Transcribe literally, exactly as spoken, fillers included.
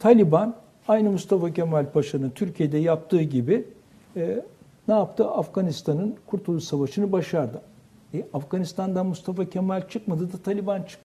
Taliban aynı Mustafa Kemal Paşa'nın Türkiye'de yaptığı gibi e, ne yaptı? Afganistan'ın Kurtuluş Savaşı'nı başardı. E, Afganistan'dan Mustafa Kemal çıkmadı da Taliban çıktı.